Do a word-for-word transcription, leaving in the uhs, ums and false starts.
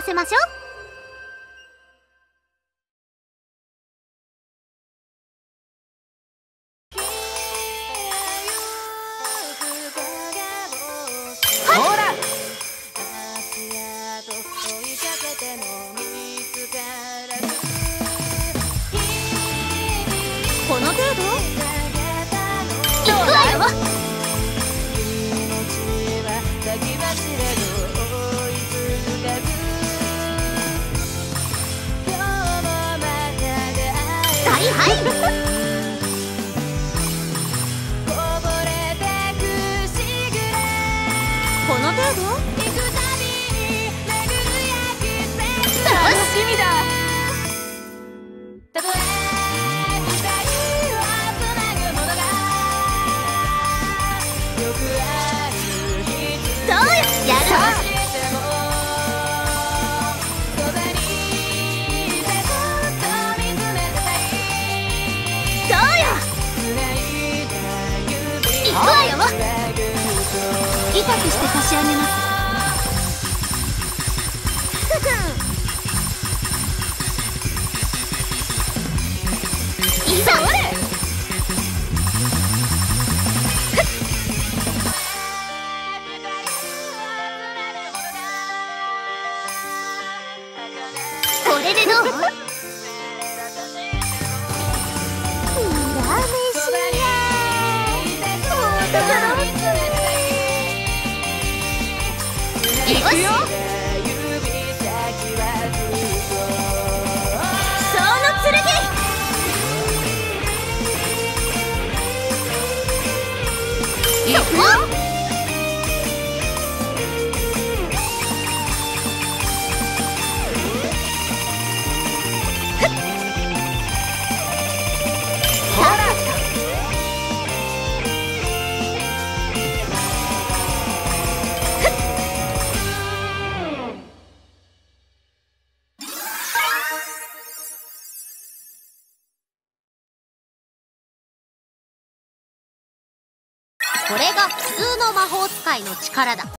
せましょう。 ほらこの程度？いくわよ。はいはい。この程度？ 楽しみだ。 そうよ、やるわ。そうよ、行くわよ。痛くして差し上げます。いざ。これでどう？行くよ。その剣。行くよ。ほら。これが普通の魔法使いの力だ。